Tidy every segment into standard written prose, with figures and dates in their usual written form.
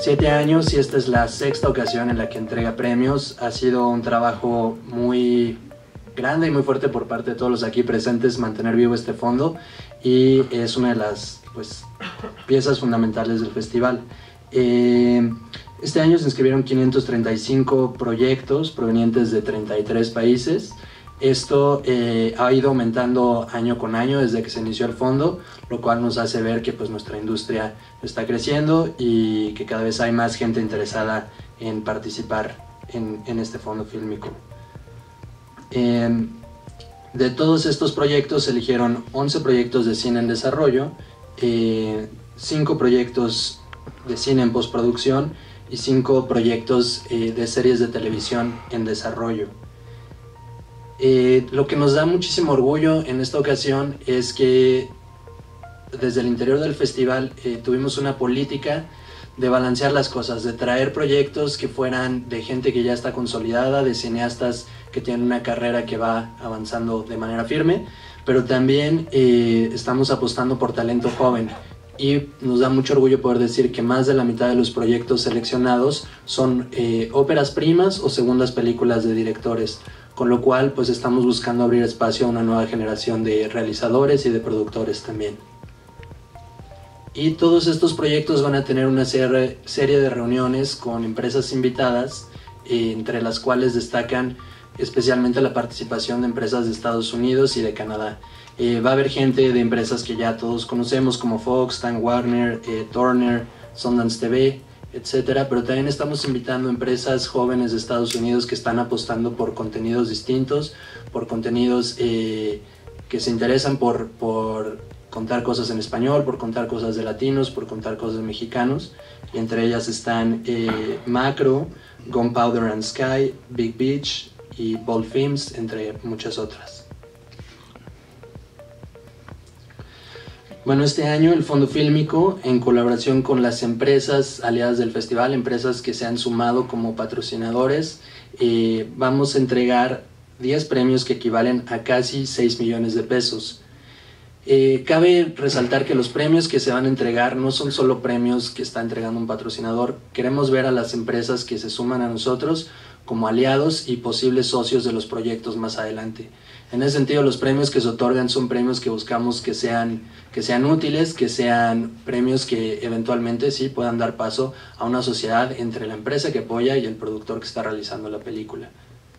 7 años y esta es la sexta ocasión en la que entrega premios. Ha sido un trabajo muy grande y muy fuerte por parte de todos los aquí presentes mantener vivo este fondo, y es una de las piezas fundamentales del festival. Este año se inscribieron 535 proyectos provenientes de 33 países. Esto ha ido aumentando año con año desde que se inició el fondo, lo cual nos hace ver que nuestra industria está creciendo y que cada vez hay más gente interesada en participar en este fondo fílmico. De todos estos proyectos se eligieron 11 proyectos de cine en desarrollo, 5 proyectos de cine en postproducción y 5 proyectos de series de televisión en desarrollo. Lo que nos da muchísimo orgullo en esta ocasión es que desde el interior del festival tuvimos una política de balancear las cosas, de traer proyectos que fueran de gente que ya está consolidada, de cineastas que tienen una carrera que va avanzando de manera firme, pero también estamos apostando por talento joven, y nos da mucho orgullo poder decir que más de la mitad de los proyectos seleccionados son óperas primas o segundas películas de directores, con lo cual estamos buscando abrir espacio a una nueva generación de realizadores y de productores también. Y todos estos proyectos van a tener una serie de reuniones con empresas invitadas, entre las cuales destacan especialmente la participación de empresas de Estados Unidos y de Canadá. Va a haber gente de empresas que ya todos conocemos como Fox, Time Warner, Turner, Sundance TV, etcétera, pero también estamos invitando empresas jóvenes de Estados Unidos que están apostando por contenidos distintos, por contenidos que se interesan por contar cosas en español, por contar cosas de latinos, por contar cosas de mexicanos, y entre ellas están Macro, Gunpowder and Sky, Big Beach y Bold Films, entre muchas otras. Bueno, este año el Fondo Fílmico, en colaboración con las empresas aliadas del festival, empresas que se han sumado como patrocinadores, vamos a entregar 10 premios que equivalen a casi 6 millones de pesos. Cabe resaltar que los premios que se van a entregar no son solo premios que está entregando un patrocinador. Queremos ver a las empresas que se suman a nosotros como aliados y posibles socios de los proyectos más adelante. En ese sentido, los premios que se otorgan son premios que buscamos que sean útiles, que sean premios que eventualmente sí puedan dar paso a una sociedad entre la empresa que apoya y el productor que está realizando la película.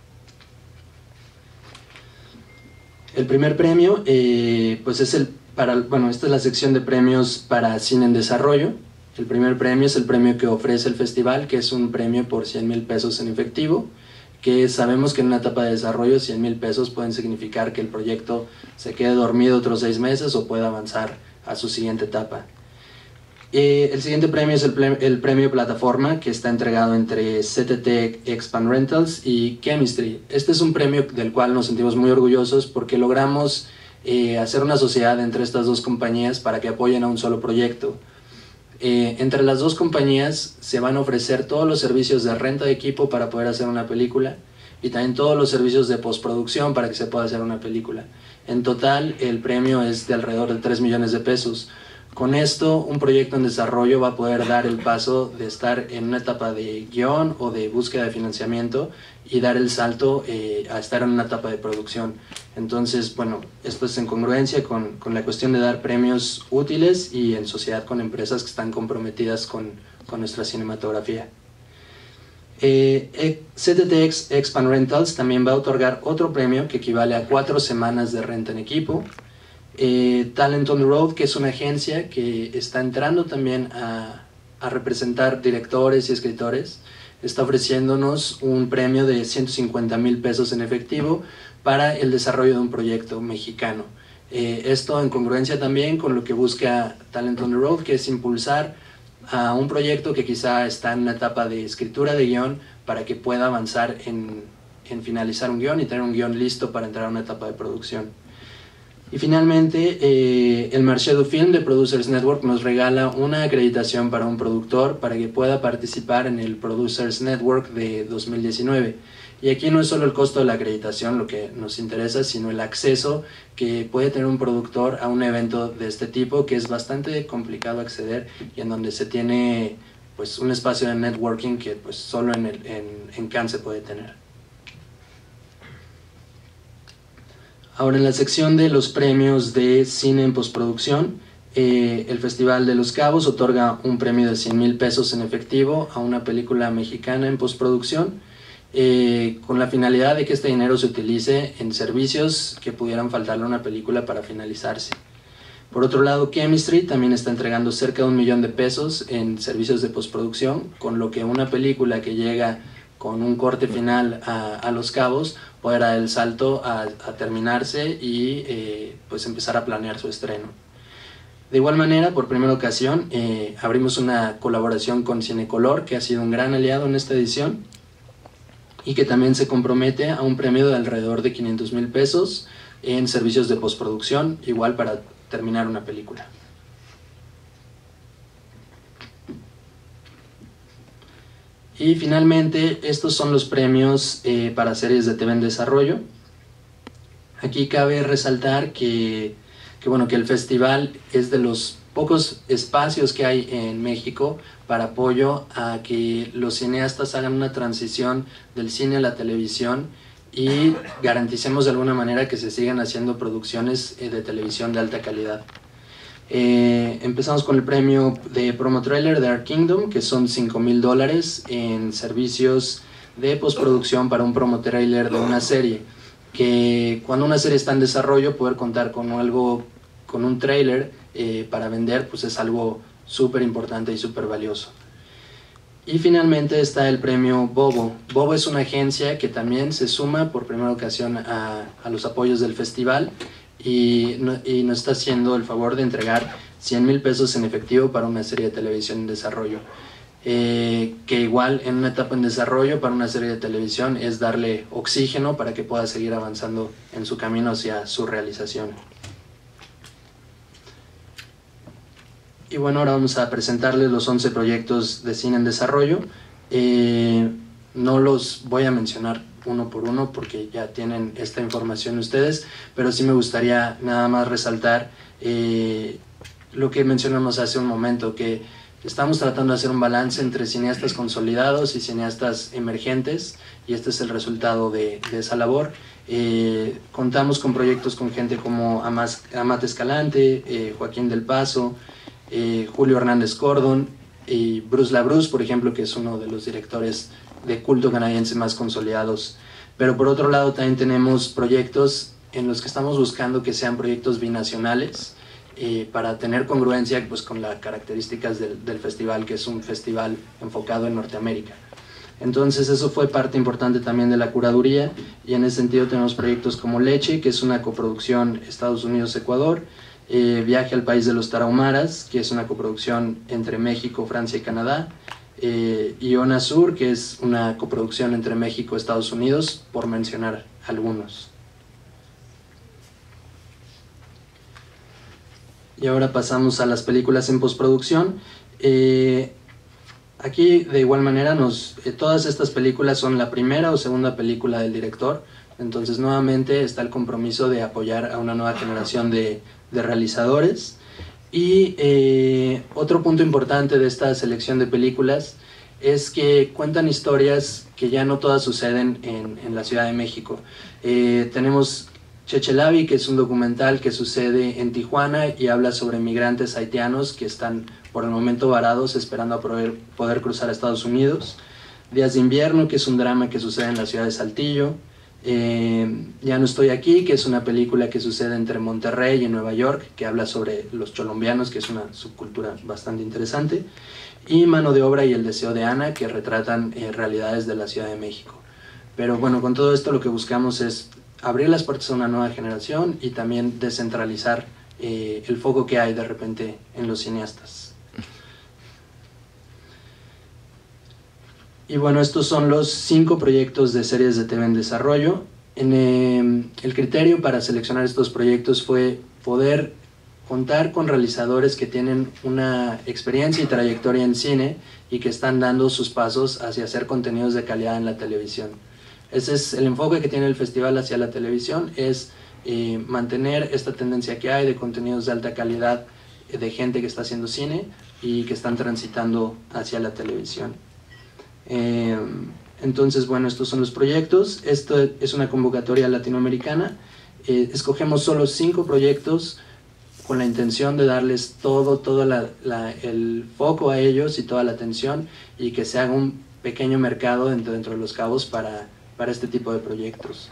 El primer premio esta es la sección de premios para cine en desarrollo. El primer premio es el premio que ofrece el festival, que es un premio por 100,000 pesos en efectivo, que sabemos que en una etapa de desarrollo 100,000 pesos pueden significar que el proyecto se quede dormido otros 6 meses o pueda avanzar a su siguiente etapa. El siguiente premio es el premio plataforma, que está entregado entre CTT Expand Rentals y Chemistry. Este es un premio del cual nos sentimos muy orgullosos porque logramos hacer una sociedad entre estas dos compañías para que apoyen a un solo proyecto. Entre las dos compañías se van a ofrecer todos los servicios de renta de equipo para poder hacer una película, y también todos los servicios de postproducción para que se pueda hacer una película. En total, el premio es de alrededor de 3 millones de pesos. Con esto, un proyecto en desarrollo va a poder dar el paso de estar en una etapa de guión o de búsqueda de financiamiento y dar el salto a estar en una etapa de producción. Entonces, esto es en congruencia con la cuestión de dar premios útiles y en sociedad con empresas que están comprometidas con nuestra cinematografía. CTT Expand Rentals también va a otorgar otro premio que equivale a 4 semanas de renta en equipo. Talent on the Road, que es una agencia que está entrando también a representar directores y escritores, está ofreciéndonos un premio de 150,000 pesos en efectivo para el desarrollo de un proyecto mexicano. Esto en congruencia también con lo que busca Talent on the Road, que es impulsar a un proyecto que quizá está en una etapa de escritura de guión para que pueda avanzar en finalizar un guión y tener un guión listo para entrar a una etapa de producción. Y finalmente, el Marché du Film de Producers Network nos regala una acreditación para un productor para que pueda participar en el Producers Network de 2019. Y aquí no es solo el costo de la acreditación lo que nos interesa, sino el acceso que puede tener un productor a un evento de este tipo, que es bastante complicado acceder y en donde se tiene pues un espacio de networking que pues solo en Cannes se puede tener. Ahora, en la sección de los premios de cine en postproducción, el Festival de Los Cabos otorga un premio de 100,000 pesos en efectivo a una película mexicana en postproducción, con la finalidad de que este dinero se utilice en servicios que pudieran faltarle a una película para finalizarse. Por otro lado, Chemistry también está entregando cerca de 1,000,000 de pesos en servicios de postproducción, con lo que una película que llega con un corte final a Los Cabos puede dar el salto a terminarse y pues empezar a planear su estreno. De igual manera, por primera ocasión, abrimos una colaboración con Cinecolor, que ha sido un gran aliado en esta edición y que también se compromete a un premio de alrededor de 500,000 pesos en servicios de postproducción, igual para terminar una película. Y finalmente, estos son los premios para series de TV en desarrollo. Aquí cabe resaltar que el festival es de los pocos espacios que hay en México para apoyo a que los cineastas hagan una transición del cine a la televisión y garanticemos de alguna manera que se sigan haciendo producciones de televisión de alta calidad. Empezamos con el premio de Promo Trailer de Art Kingdom, que son $5,000 en servicios de postproducción para un promo trailer de una serie, que cuando una serie está en desarrollo, poder contar con un trailer para vender, pues es algo súper importante y súper valioso. Y finalmente está el premio Bobo. Bobo es una agencia que también se suma por primera ocasión a los apoyos del festival y nos está haciendo el favor de entregar 100,000 pesos en efectivo para una serie de televisión en desarrollo. Que igual en una etapa en desarrollo para una serie de televisión es darle oxígeno para que pueda seguir avanzando en su camino hacia su realización. Y bueno, ahora vamos a presentarles los 11 proyectos de cine en desarrollo. No los voy a mencionar uno por uno porque ya tienen esta información ustedes, pero sí me gustaría nada más resaltar lo que mencionamos hace un momento, que estamos tratando de hacer un balance entre cineastas consolidados y cineastas emergentes, y este es el resultado de esa labor. Contamos con proyectos con gente como Amat Escalante, Joaquín del Paso, Julio Hernández Cordon y Bruce LaBruce, por ejemplo, que es uno de los directores de culto canadiense más consolidados. Pero por otro lado también tenemos proyectos en los que estamos buscando que sean proyectos binacionales, para tener congruencia pues, con las características del festival, que es un festival enfocado en Norteamérica. Entonces eso fue parte importante también de la curaduría, y en ese sentido tenemos proyectos como Leche, que es una coproducción Estados Unidos-Ecuador, Viaje al País de los Tarahumaras, que es una coproducción entre México, Francia y Canadá, Iona Sur, que es una coproducción entre México y Estados Unidos, por mencionar algunos. Y ahora pasamos a las películas en postproducción. Aquí de igual manera todas estas películas son la primera o segunda película del director, entonces nuevamente está el compromiso de apoyar a una nueva generación de realizadores. Y otro punto importante de esta selección de películas es que cuentan historias que ya no todas suceden en la Ciudad de México. Tenemos Chechelavi, que es un documental que sucede en Tijuana y habla sobre migrantes haitianos que están por el momento varados esperando a poder cruzar a Estados Unidos. Días de Invierno, que es un drama que sucede en la ciudad de Saltillo. Ya no estoy aquí, que es una película que sucede entre Monterrey y Nueva York, que habla sobre los cholombianos, que es una subcultura bastante interesante. Y Mano de Obra y El Deseo de Ana, que retratan realidades de la Ciudad de México. Pero bueno, con todo esto lo que buscamos es abrir las puertas a una nueva generación y también descentralizar el foco que hay de repente en los cineastas. Y bueno, estos son los 5 proyectos de series de TV en desarrollo. El criterio para seleccionar estos proyectos fue poder contar con realizadores que tienen una experiencia y trayectoria en cine y que están dando sus pasos hacia hacer contenidos de calidad en la televisión. Ese es el enfoque que tiene el festival hacia la televisión, es mantener esta tendencia que hay de contenidos de alta calidad de gente que está haciendo cine y que están transitando hacia la televisión. Entonces, bueno, estos son los proyectos. Esto es una convocatoria latinoamericana. Escogemos solo 5 proyectos con la intención de darles todo el foco a ellos y toda la atención, y que se haga un pequeño mercado dentro de Los Cabos para este tipo de proyectos.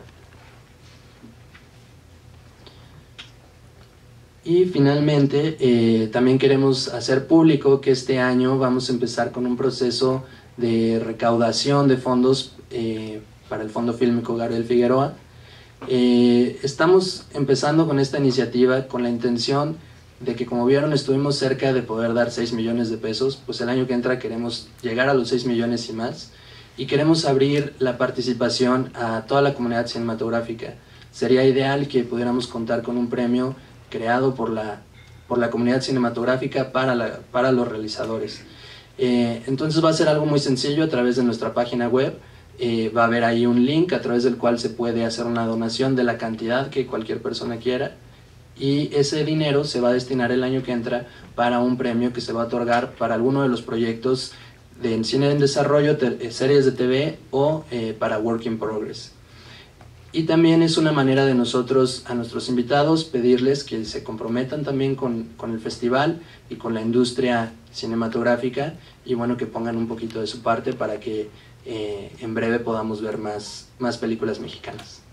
Y finalmente, también queremos hacer público que este año vamos a empezar con un proceso de recaudación de fondos para el Fondo Fílmico Gabriel Figueroa. Estamos empezando con esta iniciativa con la intención de que, como vieron, estuvimos cerca de poder dar 6 millones de pesos, pues el año que entra queremos llegar a los 6 millones y más, y queremos abrir la participación a toda la comunidad cinematográfica. Sería ideal que pudiéramos contar con un premio creado por la comunidad cinematográfica para los realizadores. Entonces va a ser algo muy sencillo. A través de nuestra página web va a haber ahí un link a través del cual se puede hacer una donación de la cantidad que cualquier persona quiera, y ese dinero se va a destinar el año que entra para un premio que se va a otorgar para alguno de los proyectos de cine en desarrollo, series de TV o para Work in Progress. Y también es una manera de nosotros, a nuestros invitados, pedirles que se comprometan también con el festival y con la industria cinematográfica, y bueno, que pongan un poquito de su parte para que en breve podamos ver más películas mexicanas.